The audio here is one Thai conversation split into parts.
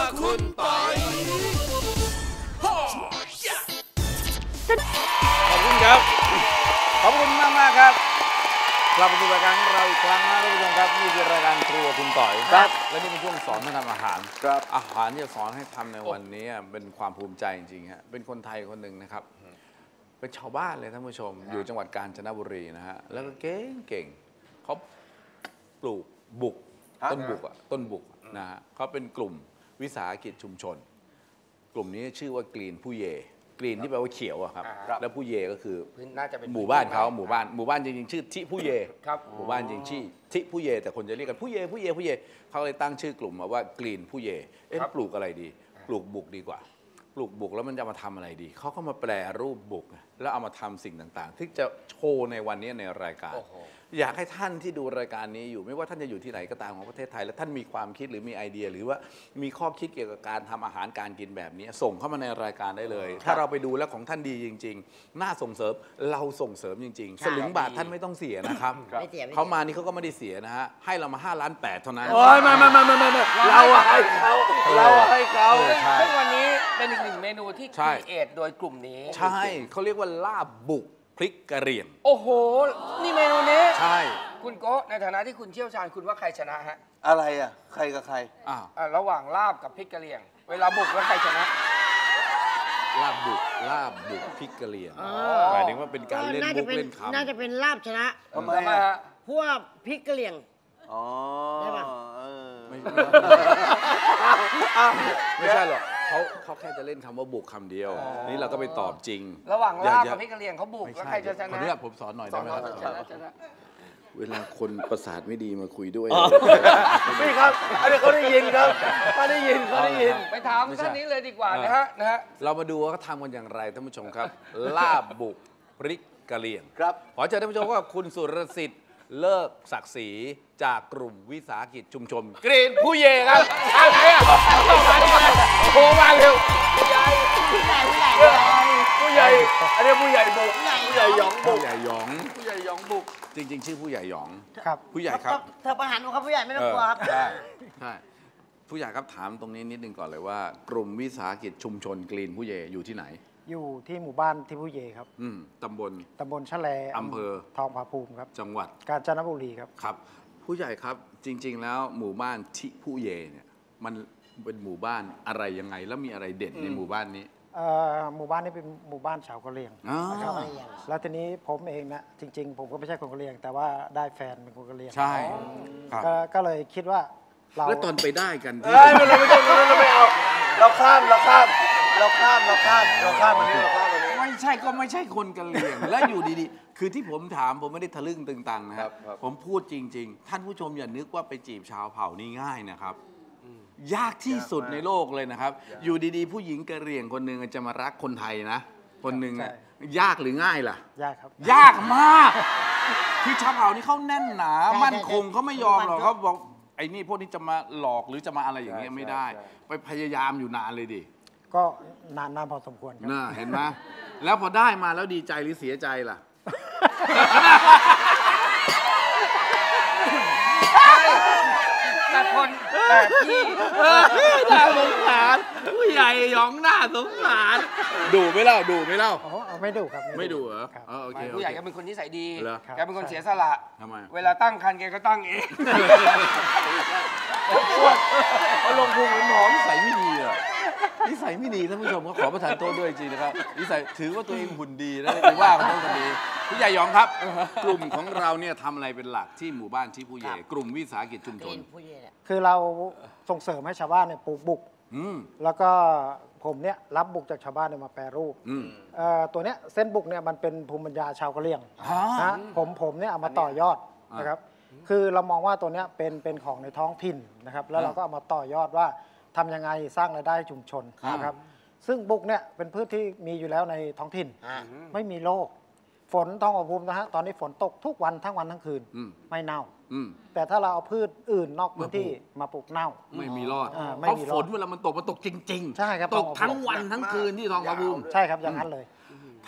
คุณปอยขอบคุณครับขอบคุณมากครับกลับมาสู่รายการของเราอีกครั้งนะท่านผู้ชมครับนี่คือรายการครัวคุณต่อยครับและนี่เป็นช่วงสอนให้ทำอาหารครับอาหารที่จะสอนให้ทำในวันนี้เป็นความภูมิใจจริงๆฮะเป็นคนไทยคนหนึ่งนะครับเป็นชาวบ้านเลยท่านผู้ชมอยู่จังหวัดกาญจนบุรีนะฮะแล้วก็เก่งเขาปลูกบุกต้นบุกนะฮะเขาเป็นกลุ่มวิสาหกิจชุมชนกลุ่มนี้ชื่อว่ากรีนผู้เยกรีนที่แปลว่าเขียวอะครับแล้วผู้เยก็คือน่าจะเป็นหมู่บ้านเขาหมู่บ้านจริงๆชื่อทิผู้เยหมู่บ้านจริงชื่อทิผู้เยแต่คนจะเรียกกันผู้เยเขาเลยตั้งชื่อกลุ่มมาว่ากรีนผู้เยปลูกอะไรดีปลูกบุกดีกว่าปลูกบุกแล้วมันจะมาทำอะไรดีเขาก็มาแปรรูปบุกแล้วเอามาทำสิ่งต่างๆที่จะโชว์ในวันนี้ในรายการอยากให้ท่านที่ดูรายการนี้อยู่ไม่ว่าท่านจะอยู่ที่ไหนก็ตามของประเทศไทยและท่านมีความคิดหรือมีไอเดียหรือว่ามีข้อคิดเกี่ยวกับการทำอาหารการกินแบบนี้ส่งเข้ามาในรายการได้เลยถ้าเราไปดูแล้วของท่านดีจริงๆน่าส่งเสริมเราส่งเสริมจริงๆสลึงบาทท่านไม่ต้องเสียนะครับเขามานี่เขาก็ไม่ได้เสียนะฮะให้เรามา5.8 ล้านเท่านั้นไม่เราให้เขาซึ่งวันนี้เป็นอีกหนึ่งเมนูที่ครีเอทโดยกลุ่มนี้ใช่เขาเรียกว่าลาบบุกพริกกะเหรี่ยงโอ้โหนี่เมนูนี้ใช่คุณโก้ในฐานะที่คุณเชี่ยวชาญคุณว่าใครชนะฮะอะไรอ่ะใครกับใครระหว่างลาบกับพริกกะเหรี่ยงเวลาบุกแล้วใครชนะลาบบุกพริกกะเหรี่ยงหมายถึงว่าเป็นการเล่นมุกเล่นคำน่าจะเป็นลาบชนะทำไมฮะเพราะว่าพริกกะเหรี่ยงได้ป่ะไม่ใช่หรอกเขาแค่จะเล่นคำว่าบุกคำเดียวนี่เราก็ไปตอบจริงระหว่างลาบกับพริกกะเหรี่ยงเขาบุกแล้วใครจะชนะขออนุญาตผมสอนหน่อยได้ไหมครับเวลาคนประสาทไม่ดีมาคุยด้วยนี่ครับอันนี้เขาได้ยินครับเขาได้ยินไปถามท่านนี้เลยดีกว่านะฮะเรามาดูว่าเขาทำกันอย่างไรท่านผู้ชมครับลาบบุกพริกกะเหรี่ยงครับขอเชิญท่านผู้ชมว่าคุณสุรสิทธิ์เลิกศักดิ์ศรีจากกลุ่มวิสาหกิจชุมชนกรีนผู้เยครับอะไรอ่ะโทรมาเร็วผู้ใหญ่อันนี้ผู้ใหญ่บุกผู้ใหญ่หยองบุกจริงๆชื่อผู้ใหญ่หยองครับผู้ใหญ่ครับเธอประหารครับผู้ใหญ่ไม่ต้องกลัวครับใช่ผู้ใหญ่ครับถามตรงนี้นิดนึงก่อนเลยว่ากลุ่มวิสาหกิจชุมชนกรีนผู้เยอยู่ที่ไหนอยู่ที่หมู่บ้านที่ผู้เยครับตำบลชะแลอำเภอทองผาภูมิครับจังหวัดกาญจนบุรีครับครับผู้ใหญ่ครับจริงๆแล้วหมู่บ้านที่ผู้เยเนี่ยมันเป็นหมู่บ้านอะไรยังไงแล้วมีอะไรเด่นในหมู่บ้านนี้หมู่บ้านนี้เป็นหมู่บ้านชาวกะเหรี่ยงนะครับแล้วทีนี้ผมเองนะจริงๆผมก็ไม่ใช่คนกะเหรี่ยงแต่ว่าได้แฟนเป็นคนกะเหรี่ยงใช่ก็เลยคิดว่าแล้วตอนไปได้กันที่เราไม่เอาเราข้ามวันนี้ไม่ใช่คนกะเหรี่ยงและอยู่ดีๆคือที่ผมถามผมไม่ได้ทะลึ่งตึงตังนะครับผมพูดจริงๆท่านผู้ชมอย่านึกว่าไปจีบชาวเผ่านี่ง่ายนะครับยากที่สุดในโลกเลยนะครับอยู่ดีๆผู้หญิงกะเหรี่ยงคนหนึ่งจะมารักคนไทยนะคนหนึ่งยากหรือง่ายล่ะยากครับยากมากคือชาวเผ่านี่เขาแน่นหนามั่นคงเขาไม่ยอมหรอกเขาบอกไอ้นี่พวกนี้จะมาหลอกหรือจะมาอะไรอย่างเงี้ยไม่ได้ไปพยายามอยู่นานเลยดิก็นานพอสมควรครับน่าเห็นไหมแล้วพอได้มาแล้วดีใจหรือเสียใจล่ะแต่คนแบบที่น่าสงสารผู้ใหญ่หยองหน้าสงสารดูไม่เล่าไม่ดูครับไม่ดูเหรอโอเคผู้ใหญ่แกเป็นคนนิสัยดีแกเป็นคนเสียสละทำไมเวลาตั้งครรภ์แกก็ตั้งเองเขาลงพุงหอมนิสัยไม่ดีอ่ะนิสัยไม่ดีท่านผู้ชมก็ขอประทานโทษด้วยจริงนะครับนิสัยถือว่าตัวเองหุ่นดีนะไม่ว่าเขาคนดีผู้ใหญ่หยองครับกลุ่มของเราเนี่ยทำอะไรเป็นหลักที่หมู่บ้านที่ผู้ใหญ่กลุ่มวิสาหกิจชุมชนคือเราส่งเสริมให้ชาวบ้านเนี่ยปลูกบุกแล้วก็ผมเนี่ยรับบุกจากชาวบ้านเนี่ยมาแปรรูปตัวเนี้ยเส้นบุกเนี่ยมันเป็นภูมิปัญญาชาวกะเหรี่ยงนะผมเนี่ยเอามาต่อยอดนะครับคือเรามองว่าตัวเนี้ยเป็นของในท้องถิ่นนะครับแล้วเราก็เอามาต่อยอดว่าทำยังไงสร้างรายได้ชุมชนนะครับซึ่งบุกเนี่ยเป็นพืชที่มีอยู่แล้วในท้องถิ่นไม่มีโรคฝนทองผาภูมินะฮะตอนนี้ฝนตกทุกวันทั้งวันทั้งคืนไม่เน่าแต่ถ้าเราเอาพืชอื่นนอกพื้นที่มาปลูกเน่าไม่มีรอดเพราะฝนเวลามันตกจริงๆใช่ครับตกทั้งวันทั้งคืนที่ทองผาภูมิใช่ครับอย่างนั้นเลย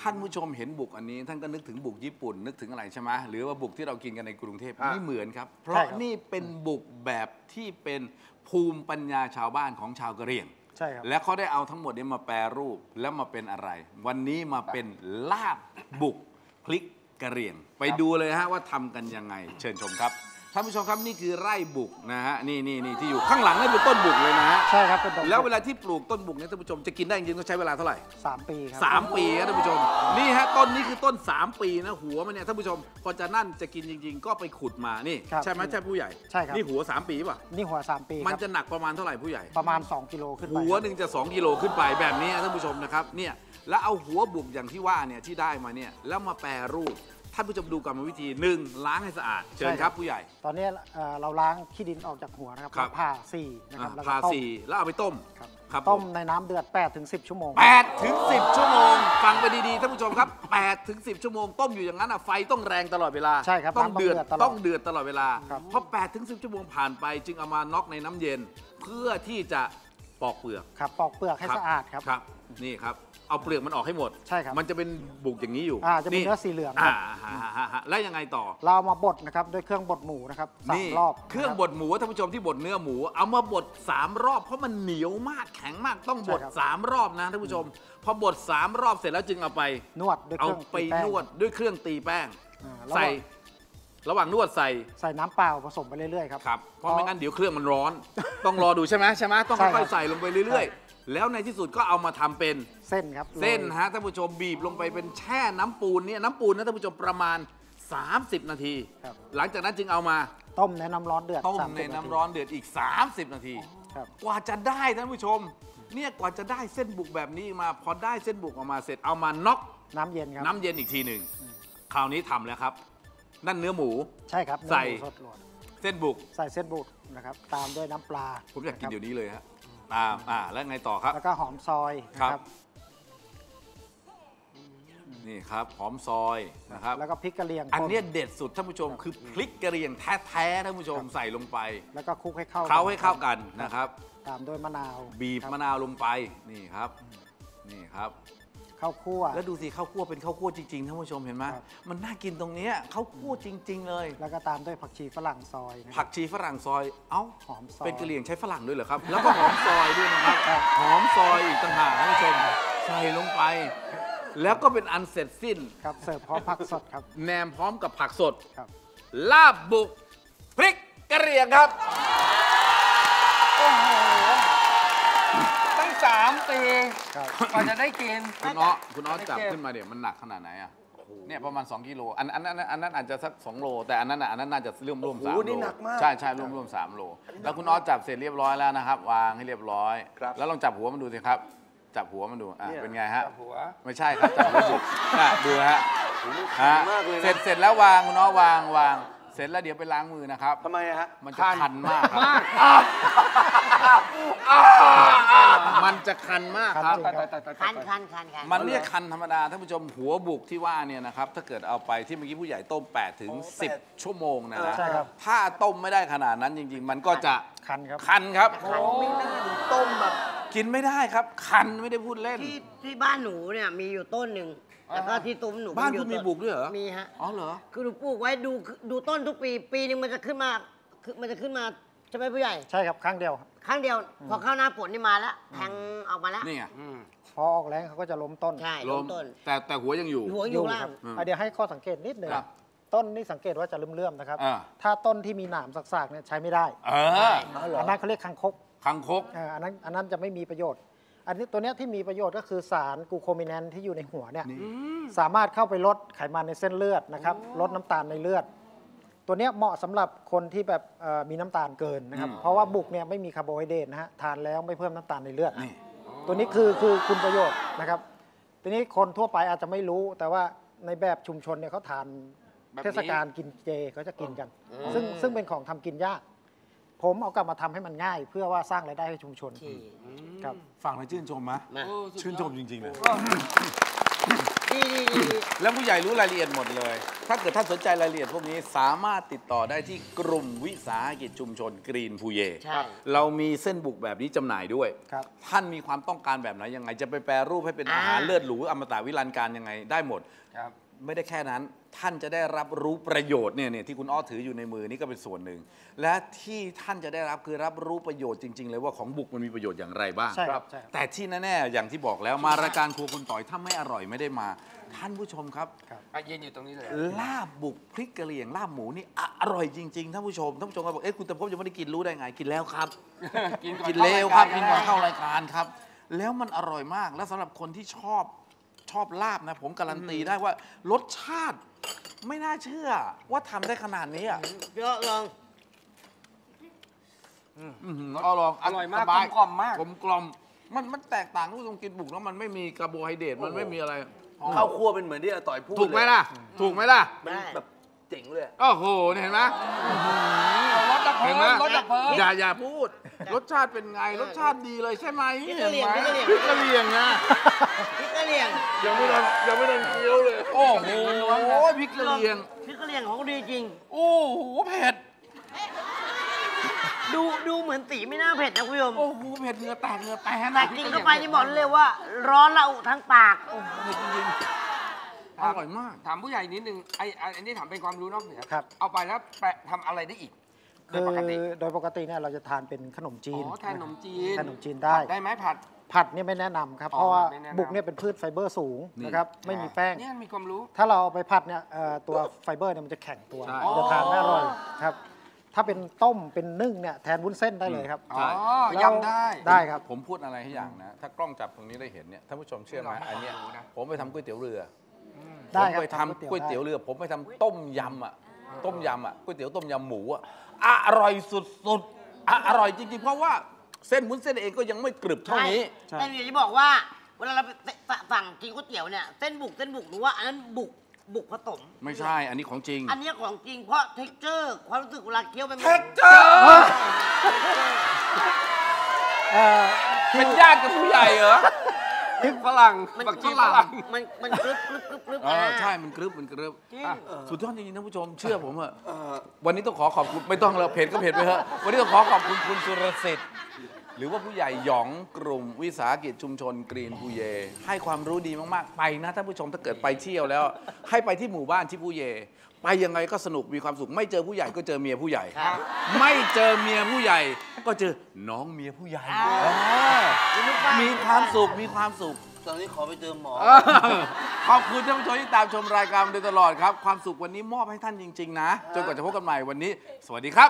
ท่านผู้ชมเห็นบุกอันนี้ท่านก็นึกถึงบุกญี่ปุ่นนึกถึงอะไรใช่ไหมหรือว่าบุกที่เรากินกันในกรุงเทพไม่เหมือนครับเพราะนี่เป็นบุกแบบที่เป็นภูมิปัญญาชาวบ้านของชาวกะเหรี่ยงใช่ครับและเขาได้เอาทั้งหมดนี้มาแปรรูปแล้วมาเป็นอะไร วันนี้มาเป็นลาบบุกพริกกะเหรี่ยงไปดูเลยฮะว่าทำกันยังไงเชิญชมครับท่านผู้ชมครับนี่คือไร่บุกนะฮะนี่ที่อยู่ข้างหลังนี่เป็นต้นบุกเลยนะฮะใช่ครับเป็นต้นแล้วเวลาที่ปลูกต้นบุกเนี่ยท่านผู้ชมจะกินได้จริงๆต้องใช้เวลาเท่าไหร่ 3 ปีครับ 3 ปีครับท่านผู้ชมนี่ฮะต้นนี้คือต้น3 ปีนะหัวมันเนี่ยท่านผู้ชมพอจะนั่นจะกินจริงๆ ก็ไปขุดมานี่ใช่ไหมใช่ผู้ใหญ่ใช่ครับนี่หัว3 ปีป่ะนี่หัว3 ปีมันจะหนักประมาณเท่าไหร่ผู้ใหญ่ประมาณ2 กิโลขึ้นไปหัวหนึ่งจะ2 กิโลขึ้นไปแบบนี้ท่านผู้ชมนะครับเนี่ยแล้วเอาหัวบุกอย่างที่ว่าเนี่ยที่ได้มาเนี่ยแล้วมาแปรรูปท่านผู้ชมดูกรรมวิธี1ล้างให้สะอาดเชิญครับผู้ใหญ่ตอนนี้เราล้างขี้ดินออกจากหัวนะครับผ่า4นะครับผ่า4แล้วเอาไปต้มครับต้มในน้ำเดือด8 ถึง 10 ชั่วโมง 8 ถึง 10 ชั่วโมงฟังไปดีๆท่านผู้ชมครับ8 ถึง 10 ชั่วโมงต้มอยู่อย่างนั้นไฟต้องแรงตลอดเวลาใช่ครับต้องเดือดตลอดเวลาพอ8 ถึง 10 ชั่วโมงผ่านไปจึงเอามาน็อกในน้ำเย็นเพื่อที่จะปอกเปลือกครับปอกเปลือกให้สะอาดครับนี่ครับเอาเปลือกมันออกให้หมดใช่ครับมันจะเป็นบุกอย่างนี้อยู่จะเป็นเนื้อสีเหลืองครับแล้วยังไงต่อเรามาบดนะครับด้วยเครื่องบดหมูนะครับ3 รอบเครื่องบดหมูท่านผู้ชมที่บดเนื้อหมูเอามาบด3 รอบเพราะมันเหนียวมากแข็งมากต้องบด3 รอบนะท่านผู้ชมพอบด3 รอบเสร็จแล้วจึงเอาไปนวดด้วยเครื่องเอาไปนวดด้วยเครื่องตีแป้งใส่ระหว่างนวดใส่น้ำเปล่าผสมไปเรื่อยๆครับเพราะไม่งั้นเดี๋ยวเครื่องมันร้อนต้องรอดูใช่ไหมต้องค่อยๆใส่ลงไปเรื่อยๆแล้วในที่สุดก็เอามาทำเป็นเส้นครับเส้นฮะท่านผู้ชมบีบลงไปเป็นแช่น้ำปูนเนี่ยน้ำปูนนะท่านผู้ชมประมาณ30 นาทีหลังจากนั้นจึงเอามาต้มในน้ำร้อนเดือดต้มในน้ำร้อนเดือดอีก30 นาทีกว่าจะได้ท่านผู้ชมเนี่ยกว่าจะได้เส้นบุกแบบนี้มาพอได้เส้นบุกออกมาเสร็จเอามาน็อกน้ำเย็นครับน้ำเย็นอีกทีหนึ่งคราวนี้ทำแล้วครับนั่นเนื้อหมูใช่ครับใส่เส้นบุกใส่เส้นบุกนะครับตามด้วยน้ำปลาผมอยากกินเดี๋ยวนี้เลยฮะตามแล้วไงต่อครับแล้วก็หอมซอยครับนี่ครับหอมซอยนะครับแล้วก็พริกกะเหรี่ยงอันนี้เด็ดสุดท่านผู้ชมคือพริกกะเหรี่ยงแท้ๆท่านผู้ชมใส่ลงไปแล้วก็คลุกให้เข้ากันนะครับตามด้วยมะนาวบีบมะนาวลงไปนี่ครับข้าวคั่วแล้วดูสิข้าวคั่วเป็นข้าวคั่วจริงๆท่านผู้ชมเห็นไหมมันน่ากินตรงนี้ข้าวคั่วจริงๆเลยแล้วก็ตามด้วยผักชีฝรั่งซอยผักชีฝรั่งซอยหอมซอยเป็นกะเหรี่ยงใช้ฝรั่งด้วยเหรอครับแล้วก็หอมซอยด้วยนะครับหอมซอยอีกต่างหากท่านผู้ชมใส่ลงไปแล้วก็เป็นอันเสร็จสิ้นครับเสิร์ฟพร้อมผักสดครับแหนมพร้อมกับผักสดครับลาบบุกพริกกะเหรี่ยงครับโอ้โหตั้ง3 ปีกว่าจะได้กินคุณอ้อจับขึ้นมาเดี๋ยวมันหนักขนาดไหนอ่ะเนี่ยประมาณ2 กิโลอันนั้นอาจจะสัก2 โลแต่อันนั้นน่าจะร่วม3 โลนี่หนักมากใช่ร่วม3 โลแล้วคุณอ้อจับเสร็จเรียบร้อยแล้วนะครับวางให้เรียบร้อยแล้วลองจับหัวมันดูสิครับจับหัวมันดูเป็นไงฮะไม่ใช่ครับจับหัวบุกดูฮะเสร็จแล้ววางคุณอ้อวางเสร็จแล้วเดี๋ยวไปล้างมือนะครับทำไมฮะมันจะคันมากครับมันจะคันมากครับคันมันไม่ใช่คันธรรมดาท่านผู้ชมหัวบุกที่ว่าเนี่ยนะครับถ้าเกิดเอาไปที่เมื่อกี้ผู้ใหญ่ต้ม8 ถึง 10 ชั่วโมงนะถ้าต้มไม่ได้ขนาดนั้นจริงๆมันก็จะคันครับไม่ได้ต้มแบบกินไม่ได้ครับคันไม่ได้พูดเล่นที่บ้านหนูเนี่ยมีอยู่ต้นหนึ่งแล้วก็ที่ตุ้มหนูบ้านคุณมีบุกด้วยเหรอมีฮะอ๋อเหรอคือหนูปลูกไว้ดูต้นทุกปีนึงมันจะขึ้นมาใช่ไหมผู้ใหญ่ใช่ครับครั้งเดียวพอเข้าหน้าฝนนี่มาแล้วแทงออกมาแล้วนี่ไงพอออกแรงเขาก็จะล้มต้นใช่ล้มต้นแต่หัวยังอยู่ครับเดี๋ยวให้ข้อสังเกตนิดนึงต้นนี่สังเกตว่าจะเลื่อมๆนะครับถ้าต้นที่มีหนามสักๆเนี่ยใช้ไม่ได้อันนั้นเขาเรียกคังคกอันนั้นจะไม่มีประโยชน์อันนี้ตัวนี้ที่มีประโยชน์ก็คือสารกลูโคมิแนนที่อยู่ในหัวเนี่ยสามารถเข้าไปลดไขมันในเส้นเลือดนะครับลดน้ำตาลในเลือดตัวนี้เหมาะสำหรับคนที่แบบมีน้ำตาลเกินนะครับเพราะว่าบุกเนี่ยไม่มีคาร์โบไฮเดรตนะฮะทานแล้วไม่เพิ่มน้ำตาลในเลือดตัวนี้คือคุณประโยชน์นะครับทีนี้คนทั่วไปอาจจะไม่รู้แต่ว่าในแบบชุมชนเนี่ยเขาทานเทศกาลกินเจเขาจะกินกันซึ่งเป็นของทำกินยากผมเอากลับมาทำให้มันง่ายเพื่อว่าสร้างรายได้ให้ชุมชนครับฟังแล้วชื่นชมไหมชื่นชมจริงๆเลยแล้วผู้ใหญ่รู้รายละเอียดหมดเลย ถ้าเกิดท่านสนใจรายละเอียดพวกนี้สามารถติดต่อได้ที่กลุ่มวิสาหกิจชุมชนกรีนภูเยใช่เรามีเส้นบุกแบบนี้จำหน่ายด้วยครับท่านมีความต้องการแบบไหนยังไง จะไปแปรรูปให้เป็นอาหารเลือดหรูอมตะวิรันการยังไงได้หมดครับไม่ได้แค่นั้นท่านจะได้รับรู้ประโยชน์เนี่ยที่คุณอ้อถืออยู่ในมือนี่ก็เป็นส่วนหนึ่ง และที่ท่านจะได้รับคือรับรู้ประโยชน์จริงๆเลยว่าของบุกมันมีประโยชน์อย่างไรบ้างใช่ครับใช่แต่ที่แน่ๆอย่างที่บอกแล้วมารายการครัวคุณต่อยถ้าไม่อร่อยไม่ได้มา ท่านผู้ชมครับยืนอยู่ตรงนี้เลยลาบบุกพริกกะเหรี่ยงลาบหมูนี่อร่อยจริงๆท่านผู้ชมก็บอกเอ๊ะคุณตะพบยังไม่ได้กินรู้ได้ไงกินแล้วครับ กินแล้วครับกินก่อนเข้ารายการครับ แล้วมันอร่อยมากและสำหรับคนที่ชอบลาบนะผมการันตีได้ว่ารสชาติไม่น่าเชื่อว่าทำได้ขนาดนี้อ่ะเยอะลองลองอร่อยมากสบกลมๆมากกลมมันแตกต่างกับตรงกินบุกแล้วมันไม่มีคาร์โบไฮเดรตมันไม่มีอะไรข้าวคั่วเป็นเหมือนที่อาต่อยพูดถูกไหมล่ะถูกไหมล่ะมันแบบเจ๋งเลยโอ้โหเห็นไหมรสดับเพลิเห็งนไหมรสดับเพลิงอย่าพูด รสชาติเป็นไงรสชาติดีเลยใช่ไหมพริกกะเหรี่ยงพริกกะเหรี่ยงนะพริกกะเหรี่ยงยังไม่ทันเคี้ยวเลยโอ้โหพริกกะเหรี่ยงพริกกะเหรี่ยงของดีจริงโอ้โหเผ็ดดูเหมือนสีไม่น่าเผ็ดนะคุณผู้ชมโอ้โหเผ็ดเนื้อแตกเนื้อแตนแต่กินเข้าไปนี่บอกเลยว่า ร้อนระอุทั้งปากเผ็ดจริงๆอร่อยมากถามผู้ใหญ่นิดนึงอันนี้ถามเป็นความรู้นอกเหนือครับเอาไปแล้วแปะทำอะไรได้อีกโดคืยอปกติโดยปกติเนี่ยเราจะทานเป็นขนมจีนอ๋อแทนขนมจีนขนมจีนได้ผัได้ไหมผัดผัดเนี่ยไม่แนะนำครับอ๋อเพราะว่าไม่แนะนำบุกเนี่ยเป็นพืชไฟเบอร์สูงนี่นะครับไม่มีแป้งเนี่ยมีความรู้ถ้าเราเอาไปผัดเนี่ยตัวไฟเบอร์เนี่ยมันจะแข็งตัวใช่มันจะทานไม่อร่อยครับถ้าเป็นต้มเป็นนึ่งเนี่ยแทนวุ้นเส้นได้เลยครับอ๋อแล้วยำได้ได้ครับผมพูดอะไรให้อย่างนะ ถ้ากล้องจับตรงนี้ได้เห็นเนี่ยท่านผู้ชมเชื่อไหมอันเนี้ยผมไปทำก๋วยเตี๋ยวเรือได้ผมครับไปทำก๋วยเตี๋ยวได้เรือ ผมไปทำต้มยำอ่ะก๋วยเตี๋ยวต้มยำหมูอ่ะอร่อยสุดๆอร่อยจริงๆเพราะว่าเส้นวุ้นเส้นเองก็ยังไม่กรึบเท่านี้ใช่แต่อยากจะบอกว่าเวลาเราไปสั่งกินก๋วยเตี๋ยวเนี่ยเส้นบุกหรือว่าอันนั้นบุกผสมไม่ใช่อันนี้ของจริงอันนี้ของจริงเพราะเท็กเจอร์ความรู้สึกเวลาเคี้ยวไปเท็กเจอร์เป็นญาติกับผู้ใหญ่เหรอพริกฝรั่งมันผักชีฝรั่งมันกรึบใช่มันกรึบจริงสุดยอดจริงๆท่านผู้ชมเชื่อผมเหอะวันนี้ต้องขอบคุณไม่ต้องแล้วเพจก็เพจไปเถอะวันนี้ต้องขอบคุณคุณสุรสิทธิ์หรือว่าผู้ใหญ่หยองกลุ่มวิสาหกิจชุมชนกรีนภูเย ให้ความรู้ดีมากๆไปนะท่านผู้ชมถ้าเกิดไปเที่ยวแล้ว ให้ไปที่หมู่บ้านที่ภูเย ไปยังไงก็สนุกมีความสุขไม่เจอผู้ใหญ่ก็เจอเมียผู้ใหญ่ ไม่เจอเมียผู้ใหญ่ ก็เจอน้องเมียผู้ใหญ่มีความสุขมีความสุขตอนนี้ขอไปเจอหมอขอบคุณท่านผู้ชมที่ตามชมรายการมาโดยตลอดครับ ความสุขวันนี้มอบให้ท่านจริง ๆ นะ จนกว่าจะพบกันใหม่วันนี้ สวัสดีครับ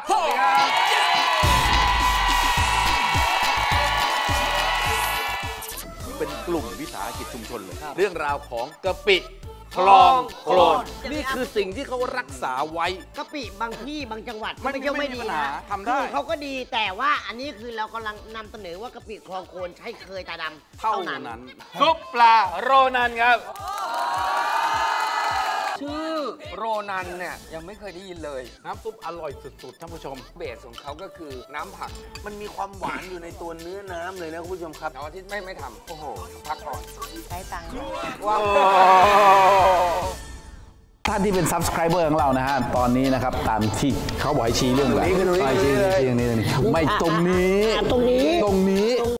เป็นกลุ่มวิสาหกิจชุมชนเลย เรื่องราวของกะปิคลองโคลนนี่คือสิ่งที่เขารักษาไว้กะปิบางที่บางจังหวัดไม่ใช่ไม่มีดีปัญหานะทำได้คือเขาก็ดีแต่ว่าอันนี้คือเรากำลังนำเสนอว่ากะปิคลองโคนใช้เคยตาดำเท่านั้นซุปปลาโรนันครับ ชื่อโรนันเนี่ยยังไม่เคยได้ยินเลยน้ำซุปอร่อยสุดๆท่านผู้ชมเบสของเขาก็คือน้ำผักมันมีความหวานอยู่ในตัวเนื้อน้ำเลยนะคุณผู้ชมครับเสาร์อาทิตย์ไม่ทำโอ้โห พักก่อนใช้ตังค์ท่านที่เป็น subscriber ของเรานะฮะ ตอนนี้นะครับตามที่เขาบอกให้ชี้เรื่องอะไรตรงนี้ชี้ตรงนี้ไม่ตรงนี้ตรงนี้ตรงนี้